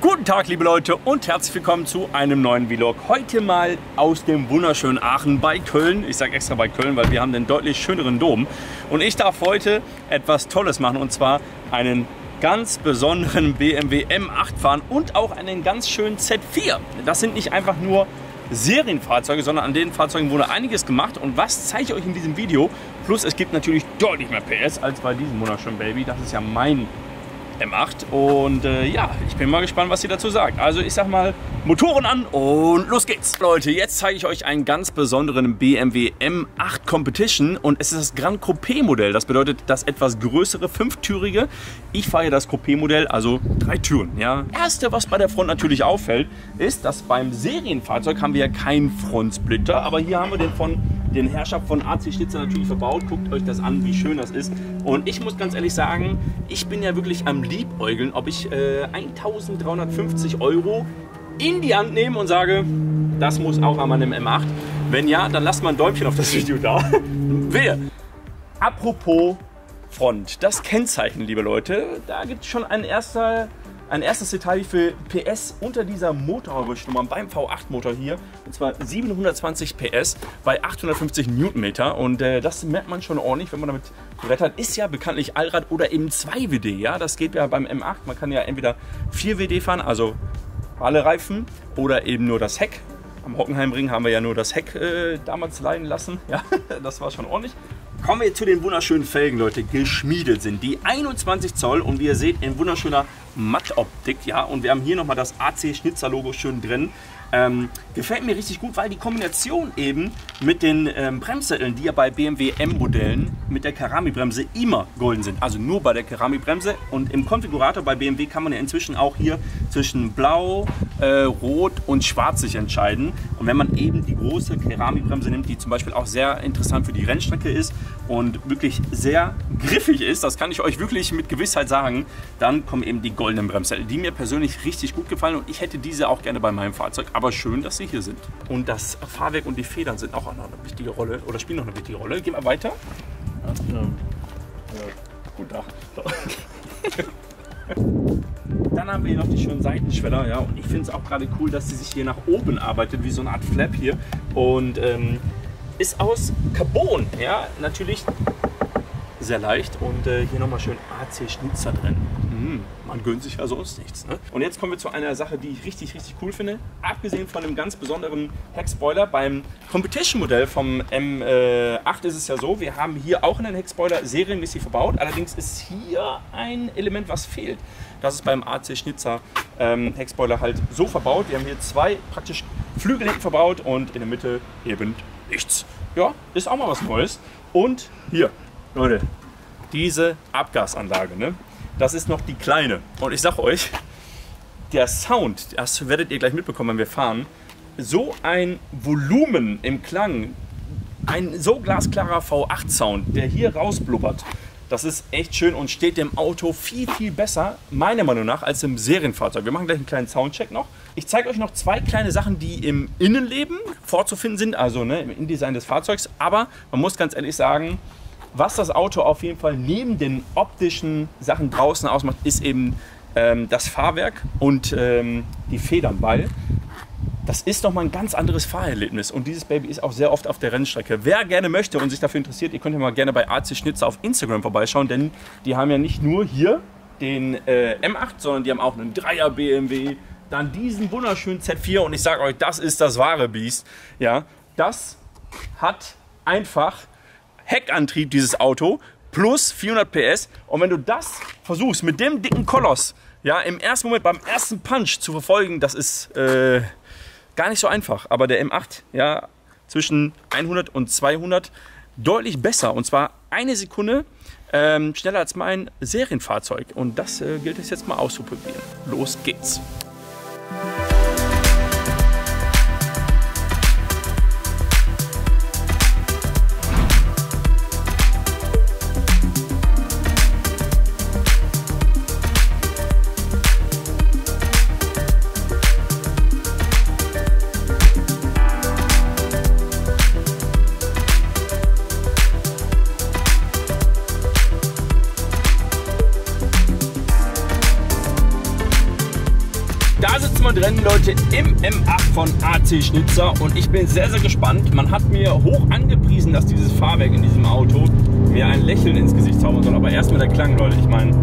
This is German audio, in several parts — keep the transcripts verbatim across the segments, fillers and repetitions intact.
Guten Tag, liebe Leute, und herzlich willkommen zu einem neuen Vlog. Heute mal aus dem wunderschönen Aachen bei Köln. Ich sage extra bei Köln, weil wir haben den deutlich schöneren Dom. Und ich darf heute etwas Tolles machen, und zwar einen ganz besonderen B M W M acht fahren und auch einen ganz schönen Z vier. Das sind nicht einfach nur Serienfahrzeuge, sondern an den Fahrzeugen wurde einiges gemacht. Und was zeige ich euch in diesem Video? Plus es gibt natürlich deutlich mehr P S als bei diesem wunderschönen Baby. Das ist ja mein M acht und äh, ja, ich bin mal gespannt, was sie dazu sagt. Also ich sag mal, Motoren an und los geht's. Leute, jetzt zeige ich euch einen ganz besonderen B M W M acht Competition und es ist das Grand Coupé Modell. Das bedeutet das etwas größere, fünftürige. Ich fahre das Coupé Modell, also drei Türen. Ja. Erste, was bei der Front natürlich auffällt, ist, dass beim Serienfahrzeug haben wir ja keinen Frontsplitter, aber hier haben wir den von den Herrschaft von A C Schnitzer natürlich verbaut. Guckt euch das an, wie schön das ist. Und ich muss ganz ehrlich sagen, ich bin ja wirklich am Liebäugeln, ob ich äh, eintausenddreihundertfünfzig Euro in die Hand nehme und sage, das muss auch an meinem M acht. Wenn ja, dann lasst mal ein Däumchen auf das Video da. Wer? Apropos Front, das Kennzeichen, liebe Leute, da gibt es schon ein erster Ein erstes Detail, wie viel P S unter dieser Motorhaube schlummern beim V acht Motor hier. Und zwar siebenhundertzwanzig P S bei achthundertfünfzig Newtonmeter. Und äh, das merkt man schon ordentlich, wenn man damit brettert. Ist ja bekanntlich Allrad oder eben zwei W D. Ja, das geht ja beim M acht. Man kann ja entweder vier W D fahren, also alle Reifen, oder eben nur das Heck. Am Hockenheimring haben wir ja nur das Heck äh, damals leihen lassen. Ja, das war schon ordentlich. Kommen wir zu den wunderschönen Felgen, Leute. Geschmiedet sind die einundzwanzig Zoll und wie ihr seht, in wunderschöner Mattoptik. Ja, und wir haben hier nochmal das A C Schnitzer Logo schön drin. Ähm, gefällt mir richtig gut, weil die Kombination eben mit den ähm, Bremssätteln, die ja bei B M W M-Modellen mit der Keramikbremse immer golden sind. Also nur bei der Keramikbremse. Und im Konfigurator bei B M W kann man ja inzwischen auch hier zwischen Blau, äh, Rot und Schwarz sich entscheiden. Und wenn man eben die große Keramikbremse nimmt, die zum Beispiel auch sehr interessant für die Rennstrecke ist und wirklich sehr griffig ist, das kann ich euch wirklich mit Gewissheit sagen, dann kommen eben die goldenen Bremssättel, die mir persönlich richtig gut gefallen und ich hätte diese auch gerne bei meinem Fahrzeug. Aber schön, dass sie hier sind. Und das Fahrwerk und die Federn sind auch noch eine wichtige Rolle oder spielen noch eine wichtige Rolle. Gehen wir weiter. Ja, ja. Gut, da. Dann haben wir hier noch die schönen Seitenschweller. Ja, und ich finde es auch gerade cool, dass sie sich hier nach oben arbeitet, wie so eine Art Flap hier. Und ähm, ist aus Carbon. Ja, natürlich sehr leicht. Und äh, hier nochmal schön A C Schnitzer drin. Mm, man gönnt sich ja sonst nichts. Ne? Und jetzt kommen wir zu einer Sache, die ich richtig, richtig cool finde. Abgesehen von dem ganz besonderen Heckspoiler, beim Competition-Modell vom M acht ist es ja so, wir haben hier auch einen Heckspoiler serienmäßig verbaut. Allerdings ist hier ein Element, was fehlt. Das ist beim A C Schnitzer ähm, Heckspoiler halt so verbaut. Wir haben hier zwei praktisch Flügel hinten verbaut und in der Mitte eben nichts. Ja, ist auch mal was Neues. Und hier, Leute, diese Abgasanlage, ne? Das ist noch die kleine. Und ich sag euch, der Sound, das werdet ihr gleich mitbekommen, wenn wir fahren, so ein Volumen im Klang, ein so glasklarer V acht Sound, der hier rausblubbert, das ist echt schön und steht dem Auto viel, viel besser, meiner Meinung nach, als im Serienfahrzeug. Wir machen gleich einen kleinen Soundcheck noch. Ich zeige euch noch zwei kleine Sachen, die im Innenleben vorzufinden sind, also ne, im Innendesign des Fahrzeugs. Aber man muss ganz ehrlich sagen, was das Auto auf jeden Fall neben den optischen Sachen draußen ausmacht, ist eben ähm, das Fahrwerk und ähm, die Federn, weil das ist nochmal ein ganz anderes Fahrerlebnis und dieses Baby ist auch sehr oft auf der Rennstrecke. Wer gerne möchte und sich dafür interessiert, ihr könnt ja mal gerne bei A C Schnitzer auf Instagram vorbeischauen, denn die haben ja nicht nur hier den äh, M acht, sondern die haben auch einen Dreier B M W, dann diesen wunderschönen Z vier und ich sage euch, das ist das wahre Biest. Ja, das hat einfach Heckantrieb, dieses Auto, plus vierhundert P S. Und wenn du das versuchst, mit dem dicken Koloss, ja, im ersten Moment, beim ersten Punch zu verfolgen, das ist äh, gar nicht so einfach. Aber der M acht, ja, zwischen hundert und zweihundert deutlich besser. Und zwar eine Sekunde ähm, schneller als mein Serienfahrzeug. Und das äh, gilt es jetzt mal auszuprobieren. Los geht's. Da sitzen wir drin, Leute, im M acht von A C Schnitzer und ich bin sehr, sehr gespannt. Man hat mir hoch angepriesen, dass dieses Fahrwerk in diesem Auto mir ein Lächeln ins Gesicht zaubern soll. Aber erstmal der Klang, Leute. Ich meine,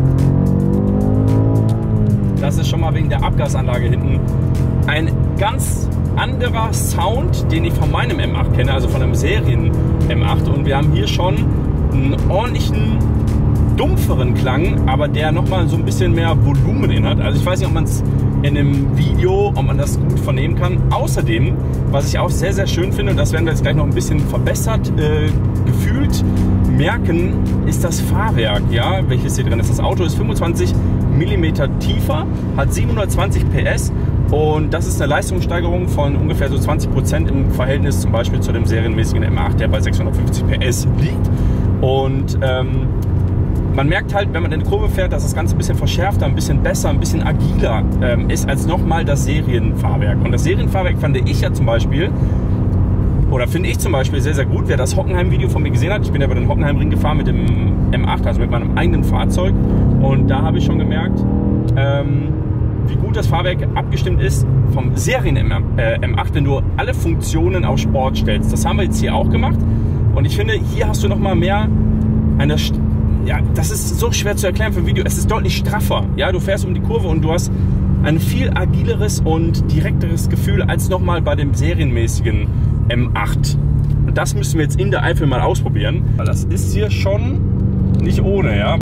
das ist schon mal wegen der Abgasanlage hinten ein ganz anderer Sound, den ich von meinem M acht kenne, also von einem Serien M acht. Und wir haben hier schon einen ordentlichen, dumpferen Klang, aber der nochmal so ein bisschen mehr Volumen in hat. Also ich weiß nicht, ob man es in einem Video, ob man das gut vernehmen kann. Außerdem, was ich auch sehr, sehr schön finde, und das werden wir jetzt gleich noch ein bisschen verbessert äh, gefühlt merken, ist das Fahrwerk, ja, welches hier drin ist. Das Auto ist fünfundzwanzig Millimeter tiefer, hat siebenhundertzwanzig P S und das ist eine Leistungssteigerung von ungefähr so zwanzig Prozent im Verhältnis zum Beispiel zu dem serienmäßigen M acht, der bei sechshundertfünfzig P S liegt. Und ähm, man merkt halt, wenn man in eine Kurve fährt, dass das Ganze ein bisschen verschärfter, ein bisschen besser, ein bisschen agiler ähm, ist als nochmal das Serienfahrwerk. Und das Serienfahrwerk fand ich ja zum Beispiel, oder finde ich zum Beispiel sehr, sehr gut. Wer das Hockenheim-Video von mir gesehen hat, ich bin ja bei den Hockenheimring gefahren mit dem M acht, also mit meinem eigenen Fahrzeug. Und da habe ich schon gemerkt, ähm, wie gut das Fahrwerk abgestimmt ist vom Serien-M acht, wenn du alle Funktionen auf Sport stellst. Das haben wir jetzt hier auch gemacht. Und ich finde, hier hast du nochmal mehr eine... Ja, das ist so schwer zu erklären für ein Video. Es ist deutlich straffer. Ja, du fährst um die Kurve und du hast ein viel agileres und direkteres Gefühl als nochmal bei dem serienmäßigen M acht. Und das müssen wir jetzt in der Eifel mal ausprobieren. Weil das ist hier schon nicht ohne, ja.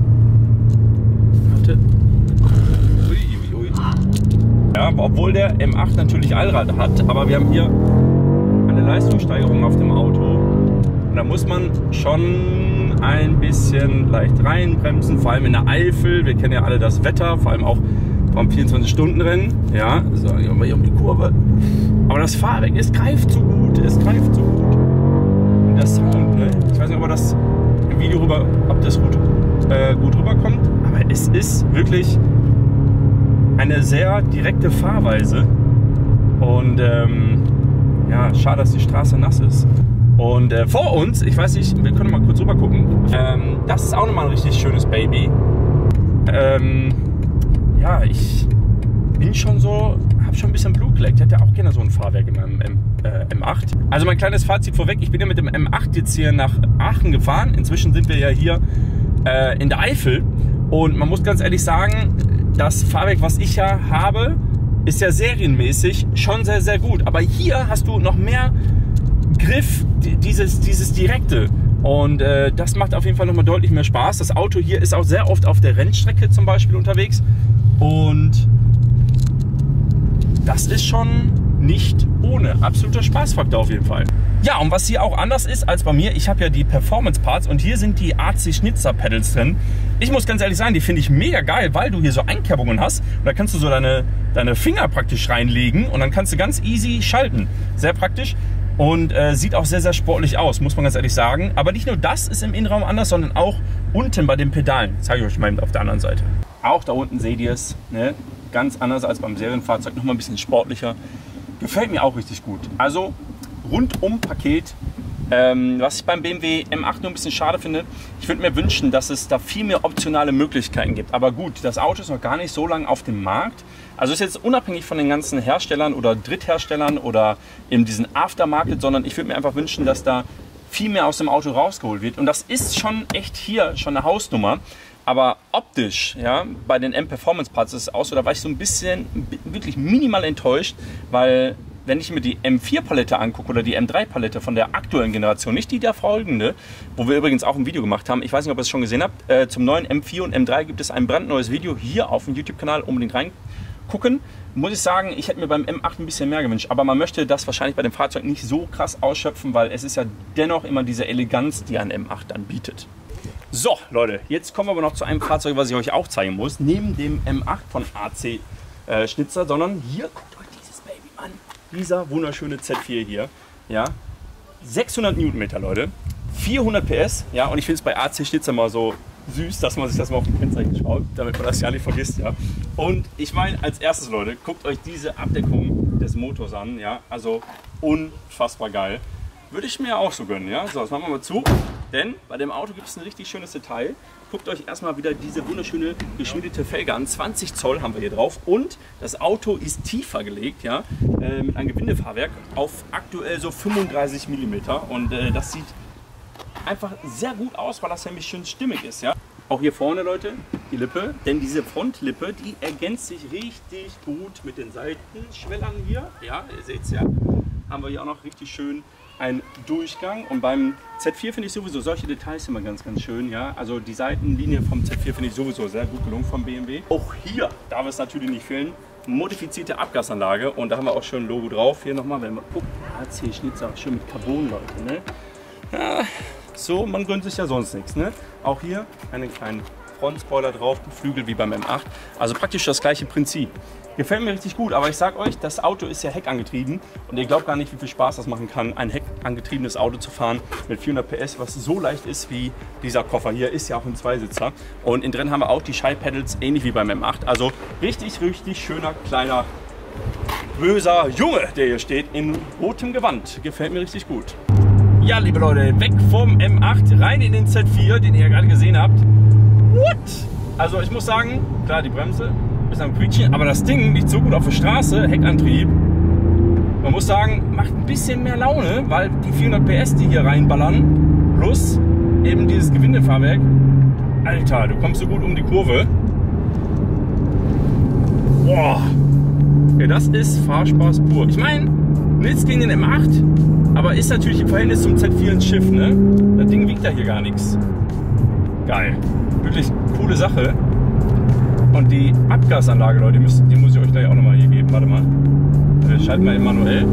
Warte. Ui, ui, ui. Ja, obwohl der M acht natürlich Allrad hat, aber wir haben hier eine Leistungssteigerung auf dem Auto. Und da muss man schon ein bisschen leicht reinbremsen, vor allem in der Eifel. Wir kennen ja alle das Wetter, vor allem auch beim vierundzwanzig-Stunden-Rennen. Ja, so, gehen wir hier um die Kurve. Aber das Fahrwerk, es greift so gut, es greift so gut. Und der Sound, ne? Ich weiß nicht, ob das im Video rüber, ob das gut, äh, gut rüberkommt, aber es ist wirklich eine sehr direkte Fahrweise. Und ähm, ja, schade, dass die Straße nass ist. Und äh, vor uns, ich weiß nicht, wir können mal kurz rüber gucken. Ähm, das ist auch nochmal ein richtig schönes Baby. Ähm, ja, ich bin schon so, habe schon ein bisschen Blut geleckt. Ich hätte auch gerne so ein Fahrwerk in meinem M, äh, M acht. Also mein kleines Fazit vorweg, ich bin ja mit dem M acht jetzt hier nach Aachen gefahren. Inzwischen sind wir ja hier äh, in der Eifel. Und man muss ganz ehrlich sagen, das Fahrwerk, was ich ja habe, ist ja serienmäßig schon sehr, sehr gut. Aber hier hast du noch mehr Griff, dieses, dieses Direkte. Und äh, das macht auf jeden Fall nochmal deutlich mehr Spaß. Das Auto hier ist auch sehr oft auf der Rennstrecke zum Beispiel unterwegs. Und das ist schon nicht ohne. Absoluter Spaßfaktor auf jeden Fall. Ja, und was hier auch anders ist als bei mir, ich habe ja die Performance Parts und hier sind die A C Schnitzer Pedals drin. Ich muss ganz ehrlich sagen, die finde ich mega geil, weil du hier so Einkerbungen hast. Und da kannst du so deine, deine Finger praktisch reinlegen und dann kannst du ganz easy schalten. Sehr praktisch. Und äh, sieht auch sehr, sehr sportlich aus, muss man ganz ehrlich sagen. Aber nicht nur das ist im Innenraum anders, sondern auch unten bei den Pedalen. Das zeige ich euch mal auf der anderen Seite. Auch da unten seht ihr es, ne? Ganz anders als beim Serienfahrzeug, nochmal ein bisschen sportlicher. Gefällt mir auch richtig gut. Also rundum Paket. Ähm, was ich beim B M W M acht nur ein bisschen schade finde, ich würde mir wünschen, dass es da viel mehr optionale Möglichkeiten gibt. Aber gut, das Auto ist noch gar nicht so lange auf dem Markt. Also ist jetzt unabhängig von den ganzen Herstellern oder Drittherstellern oder eben diesen Aftermarket, sondern ich würde mir einfach wünschen, dass da viel mehr aus dem Auto rausgeholt wird. Und das ist schon echt hier schon eine Hausnummer. Aber optisch, ja, bei den M-Performance Parts ist es auch so, da war ich so ein bisschen wirklich minimal enttäuscht, weil wenn ich mir die M vier Palette angucke oder die M drei Palette von der aktuellen Generation, nicht die der folgende, wo wir übrigens auch ein Video gemacht haben, ich weiß nicht, ob ihr es schon gesehen habt, äh, zum neuen M vier und M drei gibt es ein brandneues Video hier auf dem YouTube-Kanal, unbedingt reingucken. Muss ich sagen, ich hätte mir beim M acht ein bisschen mehr gewünscht, aber man möchte das wahrscheinlich bei dem Fahrzeug nicht so krass ausschöpfen, weil es ist ja dennoch immer diese Eleganz, die ein M acht dann bietet. So, Leute, jetzt kommen wir aber noch zu einem Fahrzeug, was ich euch auch zeigen muss, neben dem M acht von A C äh, Schnitzer, sondern hier, guckt euch dieses Baby an. Dieser wunderschöne Z vier hier, ja, sechshundert Newtonmeter, Leute, vierhundert P S, ja, und ich finde es bei A C Schnitzer mal so süß, dass man sich das mal auf dem Kennzeichen schaut, damit man das ja nicht vergisst, ja. Und ich meine, als erstes, Leute, guckt euch diese Abdeckung des Motors an, ja, also unfassbar geil. Würde ich mir auch so gönnen, ja. So, das machen wir mal zu, denn bei dem Auto gibt es ein richtig schönes Detail. guckt euch erstmal wieder diese wunderschöne geschmiedete Felge an. zwanzig Zoll haben wir hier drauf und das Auto ist tiefer gelegt, ja, äh, mit einem Gewindefahrwerk auf aktuell so fünfunddreißig Millimeter und äh, das sieht einfach sehr gut aus, weil das nämlich schön stimmig ist, ja. Auch hier vorne, Leute, die Lippe, denn diese Frontlippe, die ergänzt sich richtig gut mit den Seitenschwellern hier. Ja, ihr seht es ja, haben wir hier auch noch richtig schön einen Durchgang. Und beim Z vier finde ich sowieso solche Details immer ganz, ganz schön. Ja, also die Seitenlinie vom Z vier finde ich sowieso sehr gut gelungen vom B M W. Auch hier darf es natürlich nicht fehlen, modifizierte Abgasanlage. Und da haben wir auch schon ein Logo drauf. Hier nochmal, wenn man guckt, A C Schnitzer, schön mit Carbon, Leute. Ne? Ja, so, man gönnt sich ja sonst nichts. Ne? Auch hier einen kleinen Frontspoiler drauf, die Flügel wie beim M acht. Also praktisch das gleiche Prinzip. Gefällt mir richtig gut, aber ich sag euch, das Auto ist ja heckangetrieben und ihr glaubt gar nicht, wie viel Spaß das machen kann, ein heckangetriebenes Auto zu fahren mit vierhundert P S, was so leicht ist wie dieser Koffer hier, ist ja auch ein Zweisitzer. Und innen drin haben wir auch die Scheibenpedals, ähnlich wie beim M acht. Also richtig, richtig schöner, kleiner, böser Junge, der hier steht, in rotem Gewand. Gefällt mir richtig gut. Ja, liebe Leute, weg vom M acht, rein in den Z vier, den ihr ja gerade gesehen habt. What? Also ich muss sagen, klar, die Bremse ist am Quietschen, aber das Ding liegt so gut auf der Straße, Heckantrieb. Man muss sagen, macht ein bisschen mehr Laune, weil die vierhundert P S, die hier reinballern, plus eben dieses Gewindefahrwerk. Alter, du kommst so gut um die Kurve. Boah, ja, das ist Fahrspaß pur. Ich meine, nichts gegen den M acht, aber ist natürlich im Verhältnis zum Z vier ein Schiff, ne? Das Ding wiegt ja hier gar nichts. Geil. Wirklich coole Sache. Und die Abgasanlage, Leute, die, müsst, die muss ich euch gleich auch nochmal hier geben. Warte mal. Wir schalten mal manuell.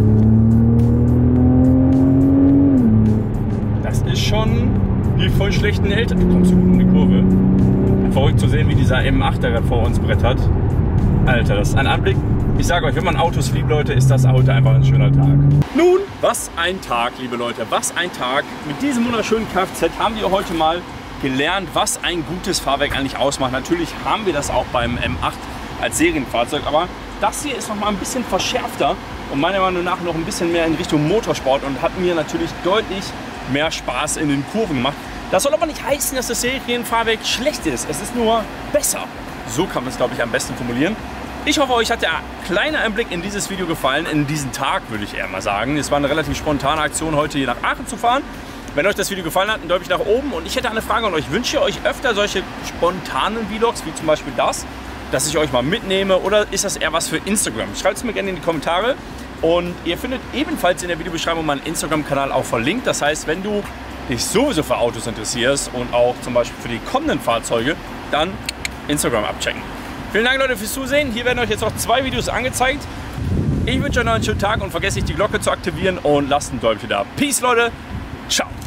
Das ist schon wie voll schlechten Eltern. Du kommst so gut um die Kurve. Verrückt zu sehen, wie dieser M acht da gerade vor uns brettert. Alter, das ist ein Anblick. Ich sage euch, wenn man Autos liebt, Leute, ist das Auto einfach ein schöner Tag. Nun, was ein Tag, liebe Leute. Was ein Tag. Mit diesem wunderschönen Kfz haben wir heute mal gelernt, was ein gutes Fahrwerk eigentlich ausmacht. Natürlich haben wir das auch beim M acht als Serienfahrzeug, aber das hier ist noch mal ein bisschen verschärfter und meiner Meinung nach noch ein bisschen mehr in Richtung Motorsport und hat mir natürlich deutlich mehr Spaß in den Kurven gemacht. Das soll aber nicht heißen, dass das Serienfahrwerk schlecht ist. Es ist nur besser. So kann man es, glaube ich, am besten formulieren. Ich hoffe, euch hat der kleine Einblick in dieses Video gefallen, in diesen Tag, würde ich eher mal sagen. Es war eine relativ spontane Aktion, heute hier nach Aachen zu fahren. Wenn euch das Video gefallen hat, ein Däumchen nach oben. Und ich hätte eine Frage an euch. Wünscht ihr euch öfter solche spontanen Vlogs, wie zum Beispiel das, dass ich euch mal mitnehme? Oder ist das eher was für Instagram? Schreibt es mir gerne in die Kommentare. Und ihr findet ebenfalls in der Videobeschreibung meinen Instagram-Kanal auch verlinkt. Das heißt, wenn du dich sowieso für Autos interessierst und auch zum Beispiel für die kommenden Fahrzeuge, dann Instagram abchecken. Vielen Dank, Leute, fürs Zusehen. Hier werden euch jetzt noch zwei Videos angezeigt. Ich wünsche euch noch einen schönen Tag und vergesst nicht, die Glocke zu aktivieren und lasst ein Däumchen da. Peace, Leute. Ciao.